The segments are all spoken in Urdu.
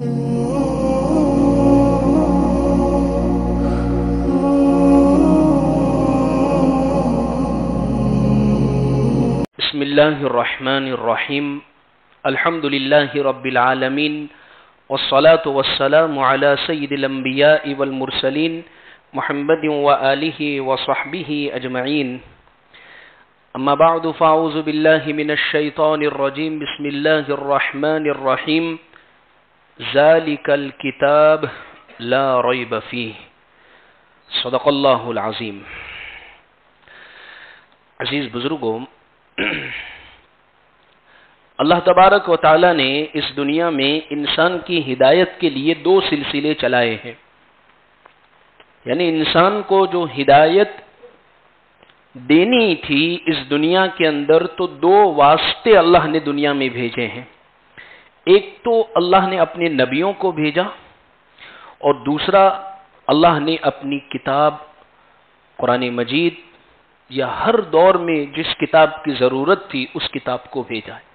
بسم الله الرحمن الرحيم الحمد لله رب العالمين والصلاة والسلام على سيد الأنبياء والمرسلين محمد وآله وصحبه أجمعين أما بعد فأعوذ بالله من الشيطان الرجيم بسم الله الرحمن الرحيم ذلك الكتاب لا ريب فيه صدق الله العظيم. عزیز بزرگوں، اللہ تبارک و تعالی نے اس دنیا میں انسان کی ہدایت کے لیے دو سلسلے چلائے ہیں. یعنی انسان کو جو ہدایت دینی تھی اس دنیا کے اندر، تو دو واسطے اللہ نے دنیا میں بھیجے ہیں. ایک تو اللہ نے اپنے نبیوں کو بھیجا، اور دوسرا اللہ نے اپنی کتاب قرآن مجید یا ہر دور میں جس کتاب کی ضرورت تھی اس کتاب کو بھیجا ہے.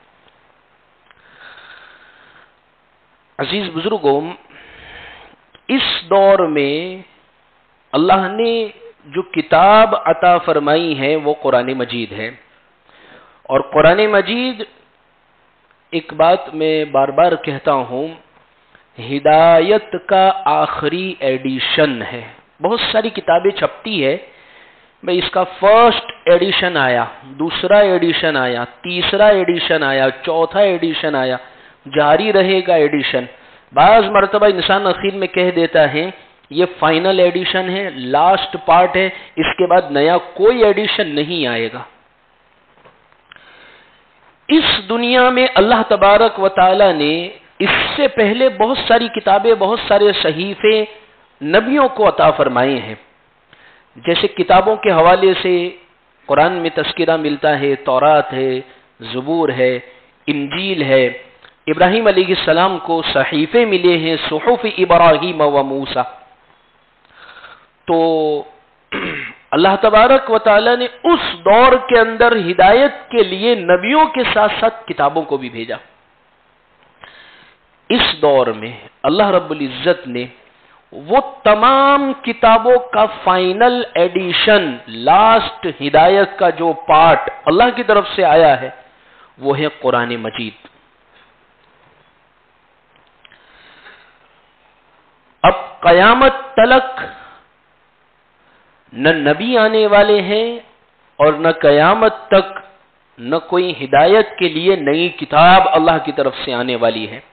عزیز بزرگوں، اس دور میں اللہ نے جو کتاب عطا فرمائی ہے وہ قرآن مجید ہے. اور قرآن مجید، ایک بات میں بار بار کہتا ہوں، ہدایت کا آخری ایڈیشن ہے. بہت ساری کتابیں چھپتی ہے، بھئی اس کا فرسٹ ایڈیشن آیا، دوسرا ایڈیشن آیا، تیسرا ایڈیشن آیا، چوتھا ایڈیشن آیا، جاری رہے گا ایڈیشن. بعض مرتبہ انسان اخیر میں کہہ دیتا ہے یہ فائنل ایڈیشن ہے، لاسٹ پارٹ ہے، اس کے بعد نیا کوئی ایڈیشن نہیں آئے گا. اس دنیا میں اللہ تبارک و تعالی نے اس سے پہلے بہت ساری کتابیں، بہت سارے صحیفے نبیوں کو عطا فرمائے ہیں. جیسے کتابوں کے حوالے سے قرآن میں تذکرہ ملتا ہے، تورات ہے، زبور ہے، انجیل ہے. ابراہیم علیہ السلام کو صحیفے ملے ہیں، صحف ابراہیم و موسیٰ. تو اللہ تبارک و تعالی نے اس دور کے اندر ہدایت کے لیے نبیوں کے ساتھ ساتھ کتابوں کو بھی بھیجا. اس دور میں اللہ رب العزت نے وہ تمام کتابوں کا فائنل ایڈیشن، لاسٹ ہدایت کا جو پارٹ اللہ کی طرف سے آیا ہے وہ ہے قرآن مجید. اب قیامت تلک نہ نبی آنے والے ہیں اور نہ قیامت تک نہ کوئی ہدایت کے لیے نئی کتاب اللہ کی طرف سے آنے والی ہے،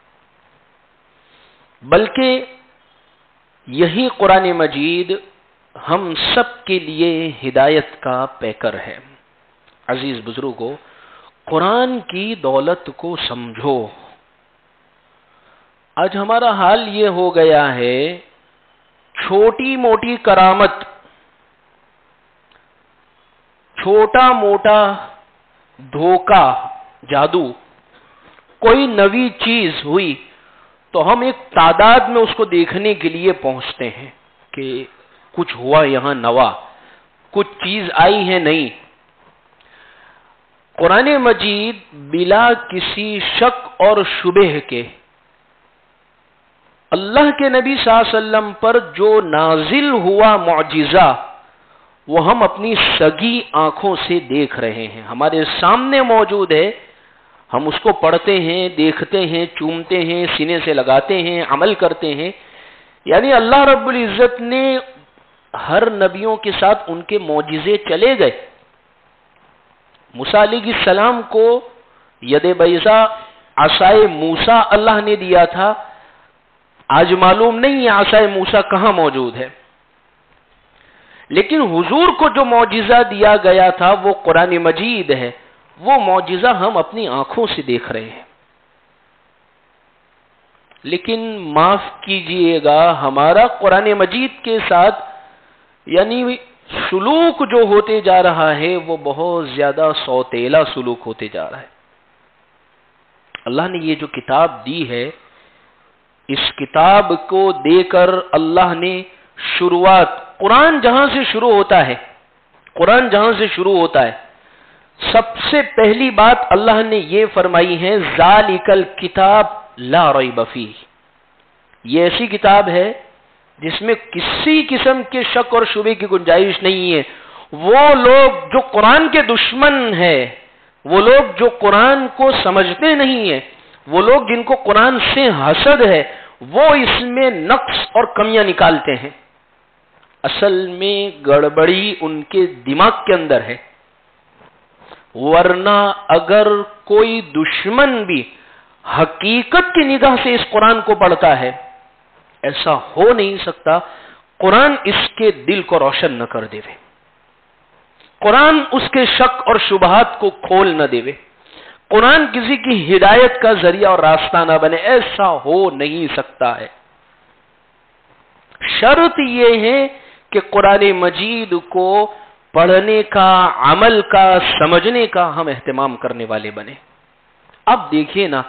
بلکہ یہی قرآن مجید ہم سب کے لیے ہدایت کا پیکر ہے. عزیز بزرگوں، قرآن کی دولت کو سمجھو. آج ہمارا حال یہ ہو گیا ہے، چھوٹی موٹی کرامت، چھوٹا موٹا دھوکہ، جادو، کوئی نئی چیز ہوئی تو ہم ایک تعداد میں اس کو دیکھنے کے لیے پہنچتے ہیں کہ کچھ ہوا یہاں نوا، کچھ چیز آئی ہے نئی. قرآن مجید بلا کسی شک اور شبہ کے اللہ کے نبی صلی اللہ علیہ وسلم پر جو نازل ہوا معجزہ، وہ ہم اپنی سگی آنکھوں سے دیکھ رہے ہیں، ہمارے سامنے موجود ہے. ہم اس کو پڑھتے ہیں، دیکھتے ہیں، چومتے ہیں، سینے سے لگاتے ہیں، عمل کرتے ہیں. یعنی اللہ رب العزت نے ہر نبیوں کے ساتھ ان کے معجزے چلے گئے. موسیٰ علیہ السلام کو ید بیضا، عصائے موسیٰ اللہ نے دیا تھا. آج معلوم نہیں ہے عصائے موسیٰ کہاں موجود ہے، لیکن حضور کو جو معجزہ دیا گیا تھا وہ قرآن مجید ہے. وہ معجزہ ہم اپنی آنکھوں سے دیکھ رہے ہیں. لیکن معاف کیجئے گا، ہمارا قرآن مجید کے ساتھ یعنی سلوک جو ہوتے جا رہا ہے وہ بہت زیادہ سوتیلا سلوک ہوتے جا رہا ہے. اللہ نے یہ جو کتاب دی ہے، اس کتاب کو دے کر اللہ نے شروعات، قرآن جہاں سے شروع ہوتا ہے سب سے پہلی بات اللہ نے یہ فرمائی ہے ذالک الکتاب لا ریب فیہ. یہ ایسی کتاب ہے جس میں کسی قسم کے شک اور شبے کی گنجائش نہیں ہے. وہ لوگ جو قرآن کے دشمن ہیں، وہ لوگ جو قرآن کو سمجھتے نہیں ہیں، وہ لوگ جن کو قرآن سے حسد ہے، وہ اس میں نقص اور کمیاں نکالتے ہیں. اصل میں گڑبڑی ان کے دماغ کے اندر ہے. ورنہ اگر کوئی دشمن بھی حقیقت کی نگاہ سے اس قرآن کو پڑھتا ہے، ایسا ہو نہیں سکتا قرآن اس کے دل کو روشن نہ کر دے، قرآن اس کے شک اور شبہات کو کھول نہ دے، قرآن کسی کی ہدایت کا ذریعہ اور راستہ نہ بنے. ایسا ہو نہیں سکتا ہے. شرط یہ ہے کہ قرآن مجید کو پڑھنے کا، عمل کا، سمجھنے کا ہم اہتمام کرنے والے بنے. اب دیکھیے نا،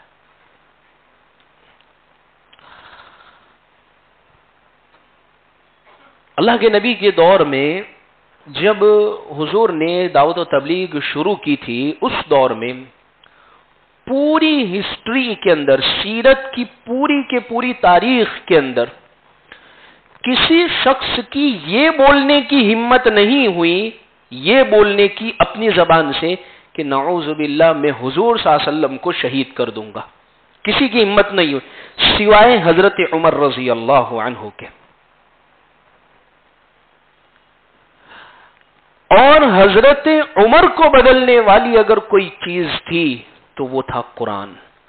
اللہ کے نبی کے دور میں جب حضور نے دعوت و تبلیغ شروع کی تھی، اس دور میں پوری ہسٹری کے اندر، سیرت کی پوری تاریخ کے اندر کسی شخص کی یہ بولنے کی ہمت نہیں ہوئی، یہ بولنے کی اپنی زبان سے کہ نعوذ باللہ میں حضور صلی اللہ علیہ وسلم کو شہید کر دوں گا. کسی کی ہمت نہیں ہوئی سوائے حضرت عمر رضی اللہ عنہ کے. اور حضرت عمر کو بدلنے والی اگر کوئی چیز تھی تو وہ تھا قرآن.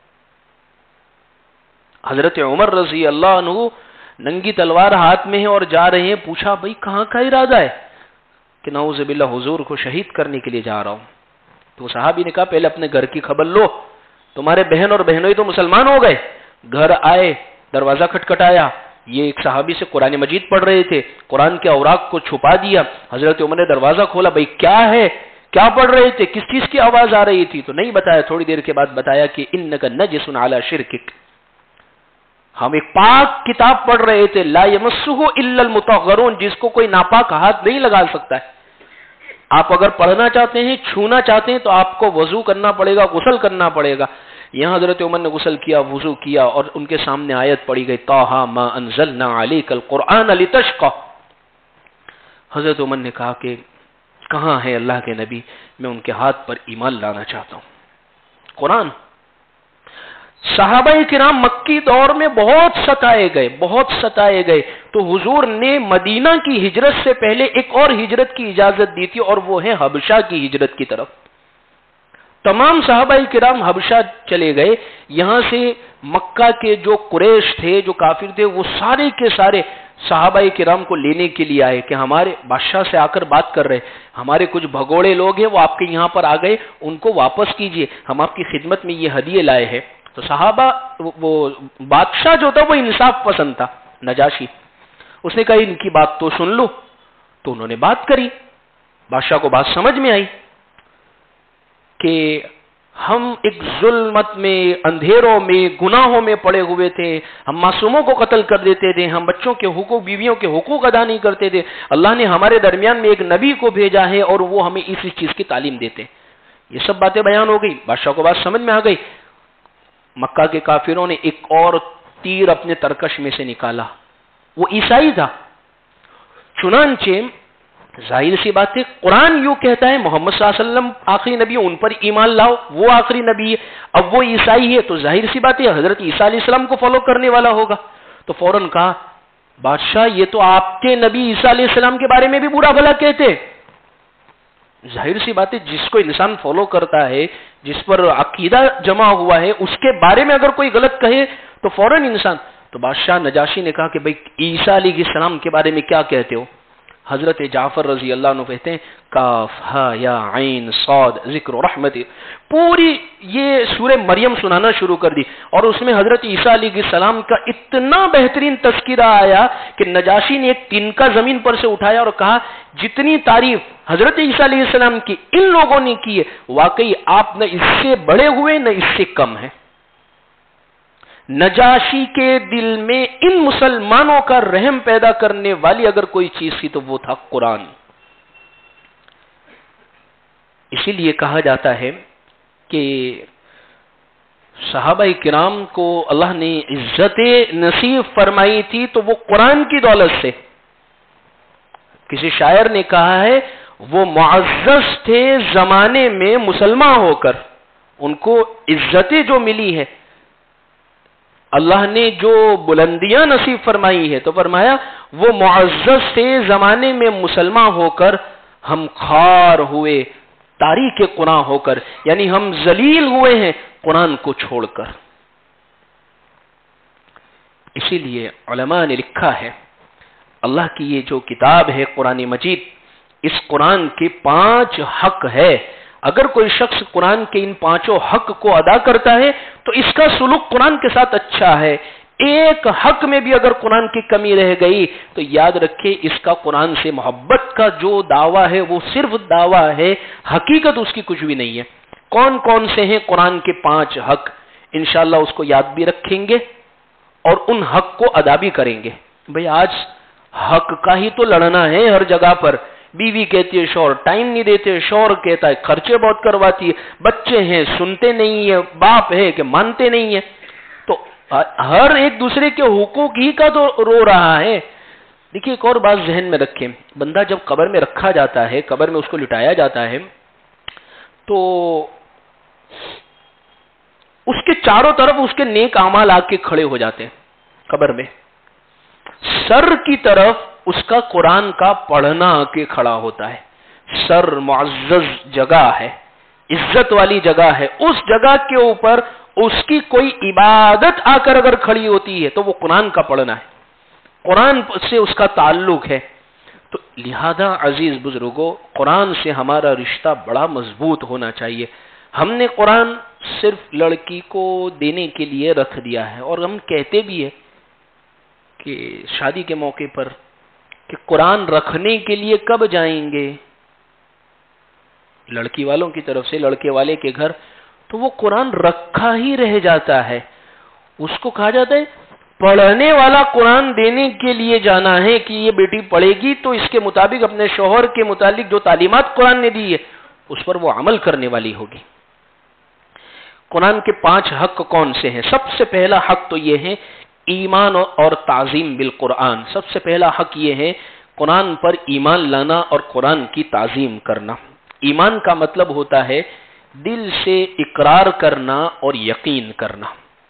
حضرت عمر رضی اللہ عنہ ننگی تلوار ہاتھ میں ہے اور جا رہے ہیں. پوچھا بھائی کہاں کا ارادہ ہے؟ کہ نعوذ باللہ حضور کو شہید کرنے کے لیے جا رہا ہوں. تو صحابی نے کہا پہلے اپنے گھر کی خبر لو، تمہارے بہن اور بہنوئی تو مسلمان ہو گئے. گھر آئے، دروازہ کھٹکھٹایا، یہ ایک صحابی سے قرآن مجید پڑھ رہے تھے، قرآن کے اوراق کو چھپا دیا. حضرت عمر نے دروازہ کھولا، بھائی کیا ہے، کیا پڑھ رہے تھے، کس چیز کی آواز آ رہی تھی؟ تو نہیں بتایا. تھوڑی دیر کے بعد بتایا کہ انک نجس علی شرکک، ہم ایک پاک کتاب پڑھ رہے تھے، لا یمسہ الا المطہرون، جس کو کوئی ناپاک ہاتھ نہیں لگا سکتا ہے. آپ اگر پڑھنا چاہتے ہیں، چھونا چاہتے ہیں تو آپ کو وضو کرنا پڑے گا، غسل کرنا پڑے گا. یہاں حضرت عمر نے غسل کیا، وضو کیا، اور ان کے سامنے آیت پڑھی گئی طٰہٰ ما انزلنا علیک القرآن لتشقى. حضرت عمر نے کہا کہ کہاں ہے اللہ کے نبی، میں ان کے ہاتھ پر ایمان لانا چاہتا ہوں. قرآن. صحابہ کرام مکی دور میں بہت ستائے گئے تو حضور نے مدینہ کی ہجرت سے پہلے ایک اور ہجرت کی اجازت دی تھی، اور وہ ہے حبشہ کی ہجرت کی طرف. تمام صحابہ کرام حبشہ چلے گئے. یہاں سے مکہ کے جو قریش تھے، جو کافر تھے، وہ سارے کے سارے صحابہ کرام کو لینے کے لیے آئے کہ ہمارے بادشاہ سے آ کر بات کر رہے، ہمارے کچھ بھگوڑے لوگ ہیں وہ آپ کے یہاں پر آ گئے، ان کو واپس کیجئے، ہم آپ کی خدمت میں یہ ہدیے لائے ہیں. تو صحابہ، وہ بادشاہ جو تھا وہ انصاف پسند تھا، نجاشی. اس نے کہا ان کی بات تو سن لو. تو انہوں نے بات کری، بادشاہ کو بات سمجھ میں آئی کہ ہم ایک ظلمت میں، اندھیروں میں، گناہوں میں پڑے ہوئے تھے، ہم معصوموں کو قتل کر دیتے تھے، ہم بچوں کے حقوق، بیویوں کے حقوق ادا نہیں کرتے تھے. اللہ نے ہمارے درمیان میں ایک نبی کو بھیجا ہے اور وہ ہمیں اس چیز کی تعلیم دیتے. یہ سب باتیں بیان ہو گئی. بادشاہ کو بات سمجھ میں آ گئی. مکہ کے کافروں نے ایک اور تیر اپنے ترکش میں سے نکالا. وہ عیسائی تھا. چنانچہ ظاہر سی بات ہے، قرآن یوں کہتا ہے محمد صلی اللہ علیہ وسلم آخری نبی، ان پر ایمان لاؤ، وہ آخری نبی ہے. اب وہ عیسائی ہے تو ظاہر سی بات ہے حضرت عیسیٰ علیہ السلام کو فالو کرنے والا ہوگا. تو فوراً کہا بادشاہ یہ تو آپ کے نبی عیسیٰ علیہ السلام کے بارے میں بھی برا بھلا کہتے. ظاہر سی بات ہے جس کو انسان فالو کرتا ہے، جس پر عقیدہ جمع ہوا ہے، اس کے بارے میں اگر کوئی غلط کہے تو فوراً انسان. تو بادشاہ نجاشی نے کہا کہ بھئی عیسیٰ علیہ السلام کے بارے میں کیا کہتے ہو؟ حضرت جعفر رضی اللہ عنہ کہتے ہیں کاف ہا یا عین صاد ذکر رحمت. پوری یہ سورہ مریم سنانا شروع کر دی اور اس میں حضرت عیسیٰ علیہ السلام کا اتنا بہترین تذکرہ آیا کہ نجاشی نے ایک تنکا زمین پر سے اٹھایا اور کہا جتنی تعریف حضرت عیسیٰ علیہ السلام کی ان لوگوں نے کی ہے، واقعی آپ نہ اس سے بڑے ہوئے نہ اس سے کم ہیں. نجاشی کے دل میں ان مسلمانوں کا رحم پیدا کرنے والی اگر کوئی چیز تھی تو وہ تھا قرآن. اسی لیے کہا جاتا ہے کہ صحابہ کرام کو اللہ نے عزت نصیب فرمائی تھی تو وہ قرآن کی دولت سے. کسی شاعر نے کہا ہے وہ معزز تھے زمانے میں مسلمان ہو کر، ان کو عزتیں جو ملی ہے، اللہ نے جو بلندیاں نصیب فرمائی ہے، تو فرمایا وہ معزز تھے زمانے میں مسلمان ہو کر، ہم خوار ہوئے تاریخ قرآن ہو کر، یعنی ہم ذلیل ہوئے ہیں قرآن کو چھوڑ کر. اسی لیے علماء نے لکھا ہے اللہ کی یہ جو کتاب ہے قرآن مجید، اس قرآن کے 5 حق ہے. اگر کوئی شخص قرآن کے ان 5 حق کو ادا کرتا ہے تو اس کا سلوک قرآن کے ساتھ اچھا ہے. ایک حق میں بھی اگر قرآن کی کمی رہ گئی تو یاد رکھے اس کا قرآن سے محبت کا جو دعویٰ ہے وہ صرف دعویٰ ہے، حقیقت اس کی کچھ بھی نہیں ہے. کون کون سے ہیں قرآن کے 5 حق؟ انشاءاللہ اس کو یاد بھی رکھیں گے اور ان حق کو ادا بھی کریں گے. بھئی آج حق کا ہی تو لڑنا ہے ہر جگہ پر. بیوی کہتی ہے شوہر ٹائم نہیں دیتے، شوہر کہتا ہے خرچے بہت کرواتی ہے، بچے ہیں سنتے نہیں ہیں، باپ ہے کہ مانتے نہیں ہیں. تو ہر ایک دوسرے کے حقوق ہی کا تو رو رہا ہے. دیکھیے ایک اور بات ذہن میں رکھیں، بندہ جب قبر میں رکھا جاتا ہے، قبر میں اس کو لٹایا جاتا ہے، تو اس کے چاروں طرف اس کے نیک اعمال آ کے کھڑے ہو جاتے ہیں. قبر میں سر کی طرف اس کا قرآن کا پڑھنا آ کے کھڑا ہوتا ہے. سر معزز جگہ ہے، عزت والی جگہ ہے، اس جگہ کے اوپر اس کی کوئی عبادت آ کر اگر کھڑی ہوتی ہے تو وہ قرآن کا پڑھنا ہے، قرآن سے اس کا تعلق ہے. تو لہذا عزیز بزرگوں، قرآن سے ہمارا رشتہ بڑا مضبوط ہونا چاہیے. ہم نے قرآن صرف لڑکی کو دینے کے لیے رکھ دیا ہے، اور ہم کہتے بھی ہیں کہ شادی کے موقع پر کہ قرآن رکھنے کے لیے کب جائیں گے لڑکی والوں کی طرف سے لڑکے والے کے گھر، تو وہ قرآن رکھا ہی رہ جاتا ہے. اس کو کہا جاتا ہے پڑھنے والا قرآن دینے کے لیے جانا ہے کہ یہ بیٹی پڑھے گی تو اس کے مطابق اپنے شوہر کے متعلق جو تعلیمات قرآن نے دی ہے اس پر وہ عمل کرنے والی ہوگی. قرآن کے 5 حق کون سے ہیں؟ سب سے پہلا حق تو یہ ہے ایمان اور تعظیم بالقرآن. سب سے پہلا حق یہ ہے قرآن پر ایمان لانا اور قرآن کی تعظیم کرنا. ایمان کا مطلب ہوتا ہے دل سے اقرار کرنا اور یقین کرنا.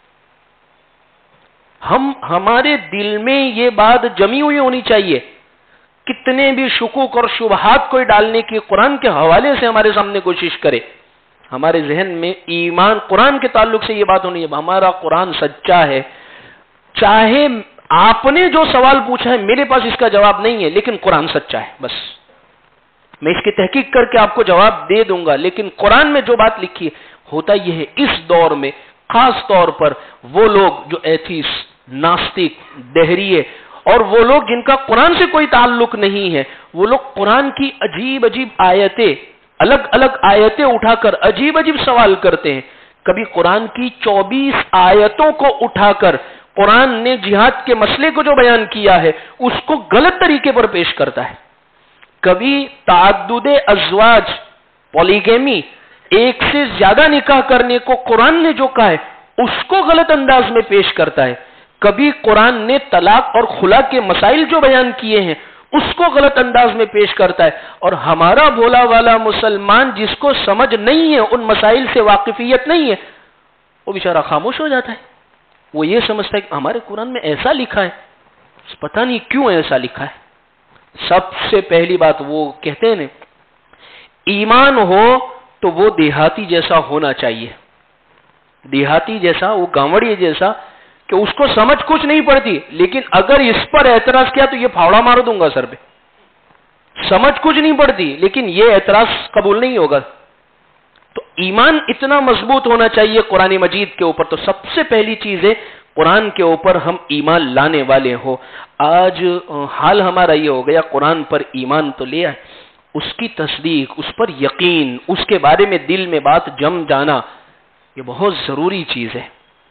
ہمارے دل میں یہ بات جمی ہوئی ہونی چاہیے. کتنے بھی شکوک اور شبہات کوئی ڈالنے کی قرآن کے حوالے سے ہمارے سامنے کوشش کرے، ہمارے ذہن میں ایمان قرآن کے تعلق سے یہ بات ہونی ہے ہمارا قرآن سچا ہے. چاہے آپ نے جو سوال پوچھا ہے میرے پاس اس کا جواب نہیں ہے، لیکن قرآن سچا ہے، بس میں اس کی تحقیق کر کے آپ کو جواب دے دوں گا. لیکن قرآن میں جو بات لکھی ہے ہوتا یہ ہے اس دور میں خاص طور پر وہ لوگ جو ایتھیسٹ، ناستک، دہریے اور وہ لوگ جن کا قرآن سے کوئی تعلق نہیں ہے، وہ لوگ قرآن کی عجیب عجیب آیتیں، الگ الگ آیتیں اٹھا کر عجیب عجیب سوال کرتے ہیں. کبھی قرآن کی 24 آیتوں کو اٹھا کر قرآن نے جہاد کے مسئلے کو جو بیان کیا ہے اس کو غلط طریقے پر پیش کرتا ہے. کبھی تعدد ازواج، پولیگیمی، ایک سے زیادہ نکاح کرنے کو قرآن نے جو کہا ہے اس کو غلط انداز میں پیش کرتا ہے. کبھی قرآن نے طلاق اور خلا کے مسائل جو بیان کیے ہیں اس کو غلط انداز میں پیش کرتا ہے. اور ہمارا بھولا والا مسلمان جس کو سمجھ نہیں ہے، ان مسائل سے واقفیت نہیں ہے، وہ بیچارہ خاموش ہو جاتا ہے. وہ یہ سمجھتا ہے کہ ہمارے قرآن میں ایسا لکھا ہے، پتہ نہیں کیوں ایسا لکھا ہے. سب سے پہلی بات وہ کہتے ہیں ایمان ہو تو وہ دیہاتی جیسا ہونا چاہیے. دیہاتی جیسا، وہ گاوڑی جیسا کہ اس کو سمجھ کچھ نہیں پڑتی، لیکن اگر اس پر اعتراض کیا تو یہ پھاوڑا مار دوں گا سر پہ. سمجھ کچھ نہیں پڑتی لیکن یہ اعتراض قبول نہیں ہوگا. تو ایمان اتنا مضبوط ہونا چاہیے قرآن مجید کے اوپر. تو سب سے پہلی چیز ہے قرآن کے اوپر ہم ایمان لانے والے ہو. آج حال ہمارا یہ ہو گیا قرآن پر ایمان تو لیا ہے، اس کی تصدیق، اس پر یقین، اس کے بارے میں دل میں بات جم جانا یہ بہت ضروری چیز ہے.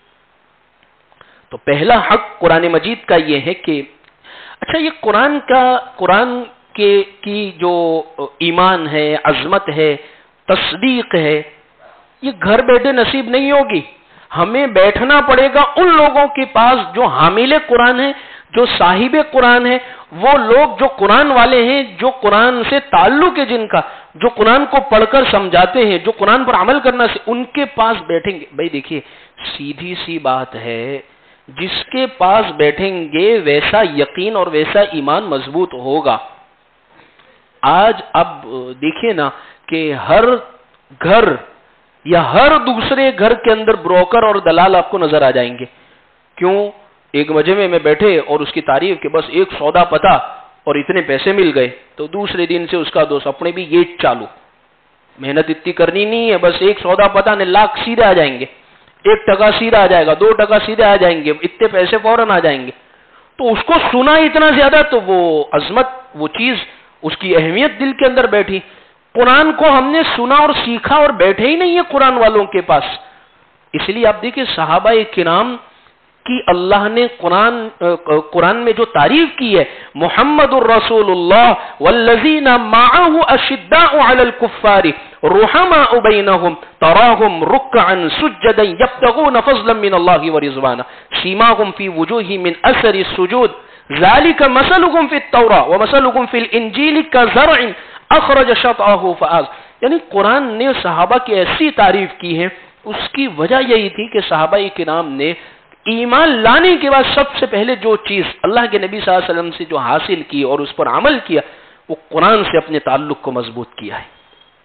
تو پہلا حق قرآن مجید کا یہ ہے کہ اچھا یہ قرآن کی جو ایمان ہے، عظمت ہے، تصدیق ہے، یہ گھر بیٹھے نصیب نہیں ہوگی. ہمیں بیٹھنا پڑے گا ان لوگوں کے پاس جو حامل قرآن ہیں، جو صاحب قرآن ہے، وہ لوگ جو قرآن والے ہیں، جو قرآن سے تعلق ہے جن کا، جو قرآن کو پڑھ کر سمجھاتے ہیں، جو قرآن پر عمل کرنا سے ان کے پاس بیٹھیں گے۔ بھائی دیکھیے سیدھی سی بات ہے، جس کے پاس بیٹھیں گے ویسا یقین اور ویسا ایمان مضبوط ہوگا۔ آج اب دیکھیے نا کہ ہر گھر یا ہر دوسرے گھر کے اندر بروکر اور دلال آپ کو نظر آ جائیں گے۔ کیوں؟ ایک مجمع میں بیٹھے اور اس کی تعریف کے بس ایک سودا پتا اور اتنے پیسے مل گئے، تو دوسرے دن سے اس کا دوست اپنے بھی یہ چالو، محنت اتنی کرنی نہیں ہے، بس ایک سودا پتا نے لاکھ سیدھے آ جائیں گے، 1% سیدھا آ جائے گا، 2% سیدھے آ جائیں گے، اتنے پیسے فوراً آ جائیں گے۔ تو اس کو سنا اتنا زیادہ تو وہ عظمت، وہ چیز، اس کی اہمیت دل کے اندر بیٹھی۔ قرآن کو ہم نے سنا اور سیکھا اور بیٹھے ہی نہیں ہے قرآن والوں کے پاس۔ اس لیے آپ دیکھیں صحابہ کرام کی اللہ نے قرآن میں جو تعریف کی ہے، محمد الرسول اللہ والذین معه اشداء علی الکفار رحماء بینہم تراہم رکعا سجدا یبتغون فضلا من اللہ ورضوانا سیماہم فی وجوہہم من اثر السجود ذلك مثلهم في التوراة ومثلهم في الانجیل كزرع اخرج شطأه فآز۔ یعنی قرآن نے صحابہ کی ایسی تعریف کی ہے، اس کی وجہ یہی تھی کہ صحابہ کرام نے ایمان لانے کے بعد سب سے پہلے جو چیز اللہ کے نبی صلی اللہ علیہ وسلم سے جو حاصل کی اور اس پر عمل کیا، وہ قرآن سے اپنے تعلق کو مضبوط کیا ہے۔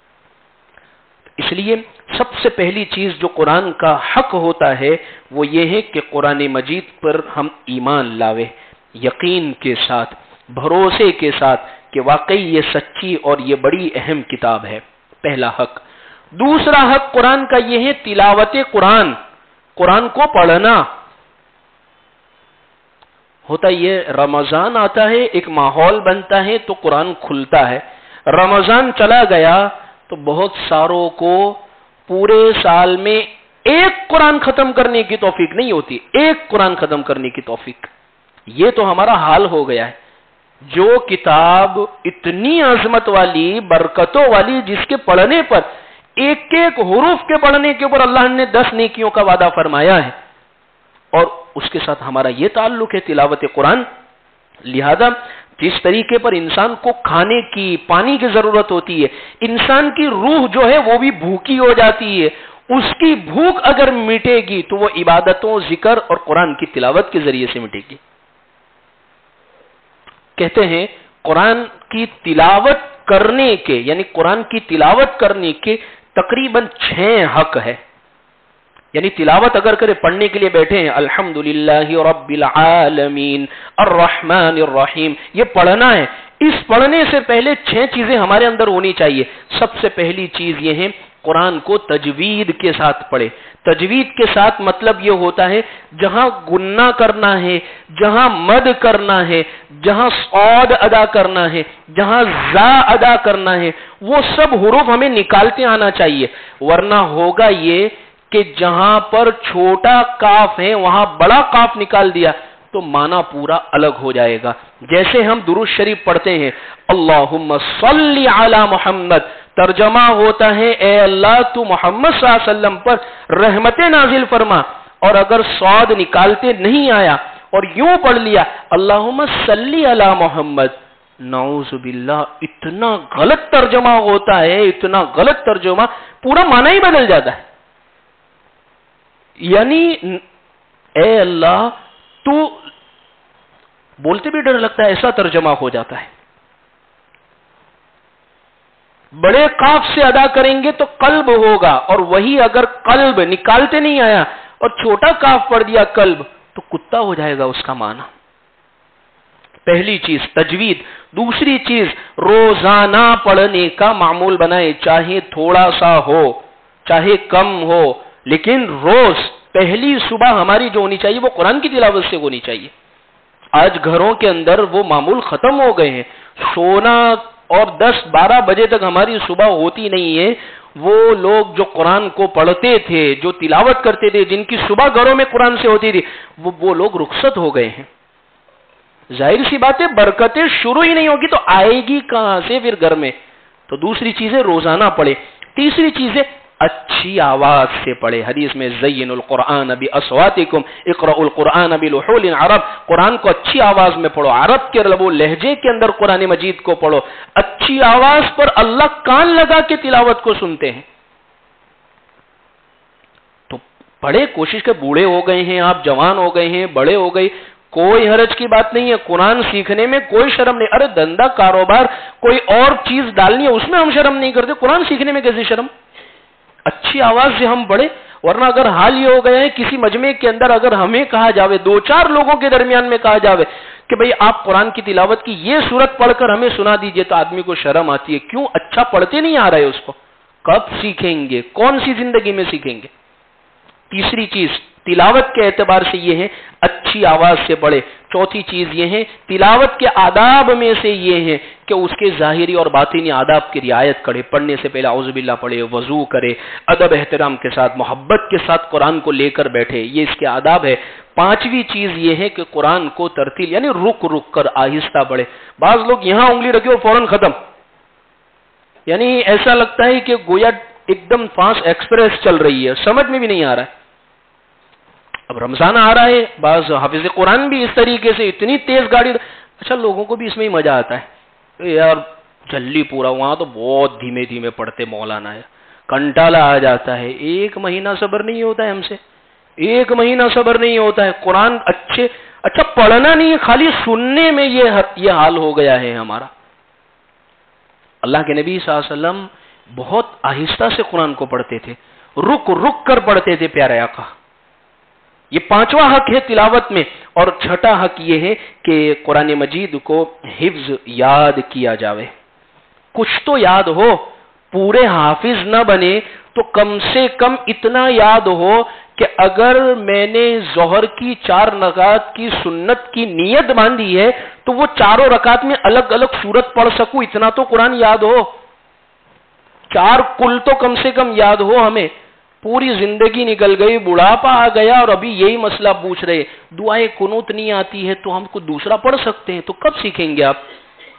اس لیے سب سے پہلی چیز جو قرآن کا حق ہوتا ہے وہ یہ ہے کہ قرآن مجید پر ہم ایمان لاوے، یقین کے ساتھ، بھروسے کے ساتھ کہ واقعی یہ سچی اور یہ بڑی اہم کتاب ہے، پہلا حق۔ دوسرا حق قرآن کا یہ ہے تلاوت قرآن، قرآن کو پڑھنا۔ ہوتا یہ رمضان آتا ہے، ایک ماحول بنتا ہے تو قرآن کھلتا ہے۔ رمضان چلا گیا تو بہت ساروں کو پورے سال میں ایک قرآن ختم کرنے کی توفیق نہیں ہوتی، ایک قرآن ختم کرنے کی توفیق۔ یہ تو ہمارا حال ہو گیا ہے۔ جو کتاب اتنی عظمت والی، برکتوں والی، جس کے پڑھنے پر ایک ایک حروف کے پڑھنے کے اوپر اللہ نے 10 نیکیوں کا وعدہ فرمایا ہے، اور اس کے ساتھ ہمارا یہ تعلق ہے تلاوت قرآن۔ لہذا جس طریقے پر انسان کو کھانے کی، پانی کی ضرورت ہوتی ہے، انسان کی روح جو ہے وہ بھی بھوکی ہو جاتی ہے، اس کی بھوک اگر مٹے گی تو وہ عبادتوں، ذکر اور قرآن کی تلاوت کے ذریعے سے مٹے گی۔ کہتے ہیں قرآن کی تلاوت کرنے کے، یعنی قرآن کی تلاوت کرنے کے تقریباً 6 حق ہے۔ یعنی تلاوت اگر کرے، پڑھنے کے لیے بیٹھے ہیں الحمدللہ رب العالمین الرحمن الرحیم، یہ پڑھنا ہے۔ اس پڑھنے سے پہلے 6 چیزیں ہمارے اندر ہونی چاہیے۔ سب سے پہلی چیز یہ ہے قرآن کو تجوید کے ساتھ پڑھے۔ تجوید کے ساتھ مطلب یہ ہوتا ہے جہاں گنہ کرنا ہے، جہاں مد کرنا ہے، جہاں صاد ادا کرنا ہے، جہاں زا ادا کرنا ہے، وہ سب حروف ہمیں نکالتے آنا چاہیے، ورنہ ہوگا یہ کہ جہاں پر چھوٹا کاف ہے وہاں بڑا کاف نکال دیا تو معنی پورا الگ ہو جائے گا۔ جیسے ہم درود شریف پڑھتے ہیں اللہم صلی علی محمد، ترجمہ ہوتا ہے اے اللہ تو محمد صلی اللہ علیہ وسلم پر رحمت نازل فرما، اور اگر صاد نکالتے نہیں آیا اور یوں پڑھ لیا اللہم صلی علی محمد، نعوذ باللہ، اتنا غلط ترجمہ ہوتا ہے، اتنا غلط ترجمہ، پورا معنی ہی بدل جاتا ہے۔ یعنی اے اللہ تو، بولتے بھی ڈر لگتا ہے، ایسا ترجمہ ہو جاتا ہے۔ بڑے قاف سے ادا کریں گے تو قلب ہوگا، اور وہی اگر قلب نکالتے نہیں آیا اور چھوٹا قاف پڑھ دیا قلب تو کتا ہو جائے گا اس کا معنی۔ پہلی چیز تجوید۔ دوسری چیز روزانہ پڑھنے کا معمول بنائے، چاہے تھوڑا سا ہو چاہے کم ہو، لیکن روز پہلی صبح ہماری جو ہونی چاہیے وہ قرآن کی تلاوت سے ہونی چاہیے۔ آج گھروں کے اندر وہ معمول ختم ہو گئے ہیں، سونا اور 10-12 بجے تک ہماری صبح ہوتی نہیں ہے۔ وہ لوگ جو قرآن کو پڑھتے تھے، جو تلاوت کرتے تھے، جن کی صبح گھروں میں قرآن سے ہوتی تھی، وہ لوگ رخصت ہو گئے ہیں۔ ظاہر سی بات ہے برکتیں شروع ہی نہیں ہوگی تو آئے گی کہاں سے پھر گھر میں؟ تو دوسری چیز ہے روزانہ پڑھے۔ تیسری چیز ہے اچھی آواز سے پڑھے. حدیث میں زین القرآن بأصواتکم اقرأوا القرآن بلحول عرب، قرآن کو اچھی آواز میں پڑھو، عرب کے لب و لہجے کے اندر قرآن مجید کو پڑھو. اچھی آواز پر اللہ کان لگا کے تلاوت کو سنتے ہیں. تو پڑھے، کوشش کے بوڑھے ہو گئے ہیں آپ، جوان ہو گئے ہیں، بڑے ہو گئے، کوئی حرج کی بات نہیں ہے. قرآن سیکھنے میں کوئی شرم نہیں. ارے دھندا کاروبار کوئی اور چیز ڈالنی ہے اس میں ہم شرم نہیں کرتے، قرآن سیکھنے میں کیسی شرم؟ اچھی آواز سے ہم پڑھیں. ورنہ اگر حال یہ ہو گیا ہے کسی مجمع کے اندر اگر ہمیں کہا جاوے، دو چار لوگوں کے درمیان میں کہا جاوے کہ بھئی آپ قرآن کی تلاوت کی یہ سورت پڑھ کر ہمیں سنا دیجئے، تو آدمی کو شرم آتی ہے. کیوں؟ اچھا پڑھتے نہیں آ رہے اس کو. کب سیکھیں گے؟ کون سی زندگی میں سیکھیں گے؟ تیسری چیز تلاوت کے اعتبار سے یہ ہے اچھی آواز سے پڑھے. چوتھی چیز یہ ہے تلاوت کے آداب میں سے یہ ہے کہ اس کے ظاہری اور باطنی آداب کی رعایت کرے. پڑھنے سے پہلے اعوذ باللہ پڑھے، وضو کرے، ادب احترام کے ساتھ محبت کے ساتھ قرآن کو لے کر بیٹھے. یہ اس کے آداب ہے. پانچویں چیز یہ ہے کہ قرآن کو ترتیل یعنی رک رک کر آہستہ پڑھے. بعض لوگ یہاں انگلی رکھے اور فوراً ختم، یعنی ایسا لگتا ہے کہ گویا ایک دم فاسٹ ایکسپریس چل رہی ہے، سمجھ میں بھی نہیں آ رہا ہے. اب رمضان آ رہا ہے، بعض حافظ قرآن بھی اس طریقے سے اتنی تیز گاڑی. اچھا لوگوں کو بھی اس میں ہی مزہ آتا ہے یار، جلدی پورا. وہاں تو بہت دھیمے دھیمے پڑھتے مولانا ہے، کنٹالا آ جاتا ہے. ایک مہینہ صبر نہیں ہوتا ہے ہم سے، ایک مہینہ صبر نہیں ہوتا ہے. قرآن اچھا پڑھنا نہیں ہے، خالی سننے میں یہ حال ہو گیا ہے ہمارا. اللہ کے نبی صلی اللہ علیہ وسلم بہت آہستہ سے قرآن کو پڑھتے تھے، رک رک کر پڑھتے تھے پیارے آقا. یہ پانچواں حق ہے تلاوت میں. اور چھٹا حق یہ ہے کہ قرآن مجید کو حفظ یاد کیا جاوے. کچھ تو یاد ہو، پورے حافظ نہ بنے تو کم سے کم اتنا یاد ہو کہ اگر میں نے ظہر کی 4 رکعت کی سنت کی نیت باندھی ہے تو وہ چاروں رکعت میں الگ الگ سورت پڑھ سکوں، اتنا تو قرآن یاد ہو. 4 کل تو کم سے کم یاد ہو ہمیں. پوری زندگی نکل گئی، بڑھاپا آ گیا اور ابھی یہی مسئلہ پوچھ رہے. دعائے قنوت نہیں آتی ہے تو ہم کو دوسرا پڑھ سکتے ہیں. تو کب سیکھیں گے آپ؟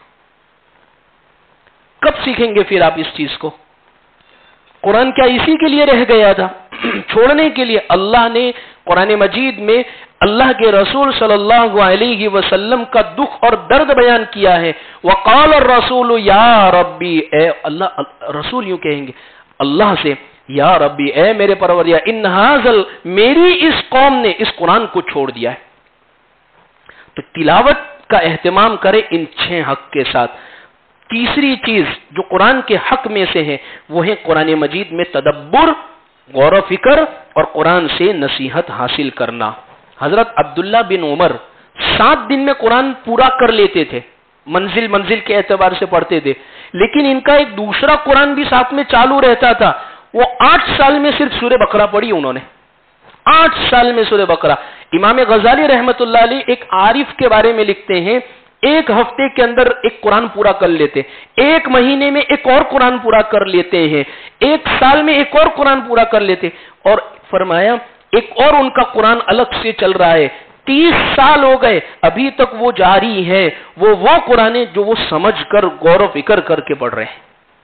کب سیکھیں گے پھر آپ اس چیز کو؟ قرآن کیا اسی کے لیے رہ گیا تھا چھوڑنے کے لیے؟ اللہ نے قرآن مجید میں اللہ کے رسول صلی اللہ علیہ وسلم کا دکھ اور درد بیان کیا ہے. وقال الرسول یا ربی، اے اللہ، رسول یوں کہیں گے اللہ سے، یا ربی اے میرے پروردگار، ان ہاذل، میری اس قوم نے اس قرآن کو چھوڑ دیا ہے. تو تلاوت کا اہتمام کرے ان 6 حق کے ساتھ. تیسری چیز جو قرآن کے حق میں سے ہے وہ ہے قرآن مجید میں تدبر، غور و فکر اور قرآن سے نصیحت حاصل کرنا. حضرت عبداللہ بن عمر 7 دن میں قرآن پورا کر لیتے تھے، منزل کے اعتبار سے پڑھتے تھے. لیکن ان کا ایک دوسرا قرآن بھی ساتھ میں چالو رہتا تھا. وہ 8 سال میں صرف سورہ بقرہ پڑھی انہوں نے، 8 سال میں سورہ بقرہ. امام غزالی رحمت اللہ علیہ ایک عارف کے بارے میں لکھتے ہیں، 1 ہفتے کے اندر ایک قرآن پورا کر لیتے، 1 مہینے میں ایک اور قرآن پورا کر لیتے ہیں، 1 سال میں ایک اور قرآن پورا کر لیتے. اور فرمایا ایک اور ان کا قرآن الگ سے چل رہا ہے، 30 سال ہو گئے ابھی تک وہ جاری ہے. وہ قرآن جو وہ سمجھ کر غور و فکر کر کے پڑھ رہے ہیں.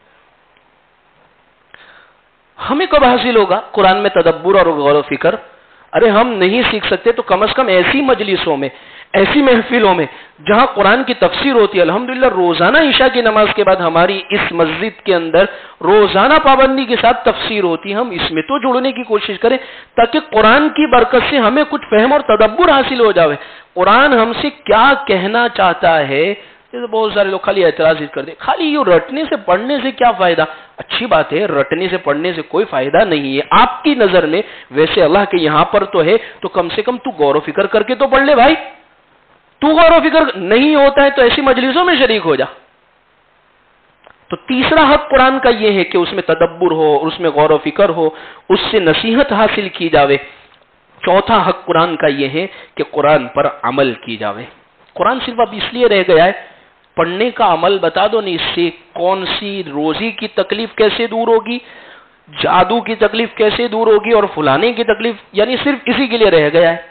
ہمیں کب حاصل ہوگا قرآن میں تدبر اور غور و فکر؟ ارے ہم نہیں سیکھ سکتے تو کم از کم ایسی مجلسوں میں، ایسی محفلوں میں جہاں قرآن کی تفسیر ہوتی ہے. الحمدللہ روزانہ عشاء کی نماز کے بعد ہماری اس مسجد کے اندر روزانہ پابندی کے ساتھ تفسیر ہوتی ہے. ہم اس میں تو جڑنے کی کوشش کریں تاکہ قرآن کی برکت سے ہمیں کچھ فہم اور تدبر حاصل ہو جاوے. قرآن ہم سے کیا کہنا چاہتا ہے؟ بہت سارے لوگ خالی اعتراض کر دیں، خالی یہ رٹنے سے پڑھنے سے کیا فائدہ؟ اچھی بات ہے، رٹنے سے پڑھنے سے کوئی فائدہ نہیں ہے آپ کی نظر میں، ویسے اللہ کے یہاں پر تو ہے. تو کم سے کم تو غور و فکر کر کے تو پڑھ لے بھائی. تو غور و فکر نہیں ہوتا ہے تو ایسی مجلسوں میں شریک ہو جا. تو تیسرا حق قرآن کا یہ ہے کہ اس میں تدبر ہو، اس میں غور و فکر ہو، اس سے نصیحت حاصل کی جاوے. چوتھا حق قرآن کا یہ ہے کہ قرآن پر عمل کی جاوے. قرآن صرف اب اس لیے رہ گیا ہے پڑھنے کا، عمل بتا دو نہیں. اس سے کون سی روزی کی تکلیف کیسے دور ہوگی، جادو کی تکلیف کیسے دور ہوگی اور فلانے کی تکلیف، یعنی صرف اسی کے لیے رہ گیا ہے.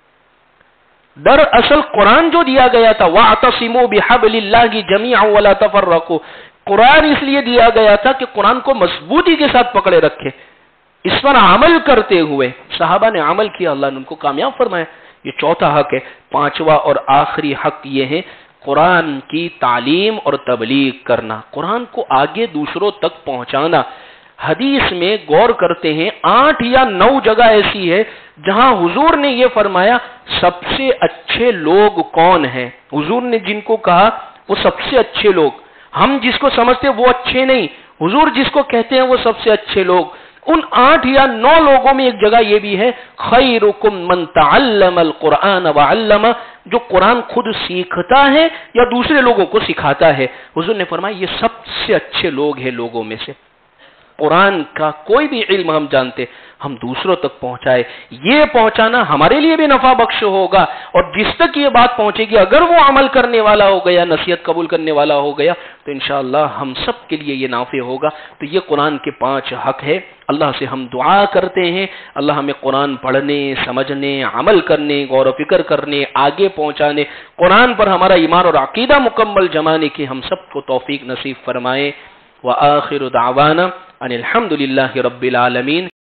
دراصل قرآن جو دیا گیا تھا وَاعْتَصِمُوا بِحَبْلِ اللَّهِ جَمِيعًا وَلَا تَفَرَّقُوا، قرآن اس لیے دیا گیا تھا کہ قرآن کو مضبوطی کے ساتھ پکڑے رکھے. اس پر عمل کرتے ہوئے صحابہ نے عمل کیا، اللہ نے ان کو کامیاب فرمایا۔ یہ چوتھا حق ہے۔ پانچواں اور آخری حق یہ ہے قرآن کی تعلیم اور تبلیغ کرنا، قرآن کو آگے دوسروں تک پہنچانا۔ حدیث میں غور کرتے ہیں 8 یا 9 جگہ ایسی ہے جہاں حضور نے یہ فرمایا سب سے اچھے لوگ کون ہیں۔ حضور نے جن کو کہا وہ سب سے اچھے لوگ، ہم جس کو سمجھتے وہ اچھے نہیں، حضور جس کو کہتے ہیں وہ سب سے اچھے لوگ۔ ان 8 یا 9 لوگوں میں ایک جگہ یہ بھی ہے خیرکم من تعلم القرآن وعلمہ، جو قرآن خود سیکھتا ہے یا دوسرے لوگوں کو سکھاتا ہے۔ حضور نے فرمایا یہ سب سے اچھے لوگ ہیں لوگوں میں سے۔ قرآن کا کوئی بھی علم ہم جانتے ہم دوسروں تک پہنچائے، یہ پہنچانا ہمارے لیے بھی نفع بخش ہوگا، اور جس تک یہ بات پہنچے گی اگر وہ عمل کرنے والا ہو گیا، نصیحت قبول کرنے والا ہو گیا، تو انشاءاللہ ہم سب کے لیے یہ نافع ہوگا۔ تو یہ قرآن کے 5 حق ہے۔ اللہ سے ہم دعا کرتے ہیں اللہ ہمیں قرآن پڑھنے، سمجھنے، عمل کرنے، غور و فکر کرنے، آگے پہنچانے، قرآن پر ہمارا ایمان اور عقیدہ مکمل جمانے کی ہم سب کو توفیق نصیب فرمائے۔ وآخر دعوانا ان الحمد للہ رب العالمین۔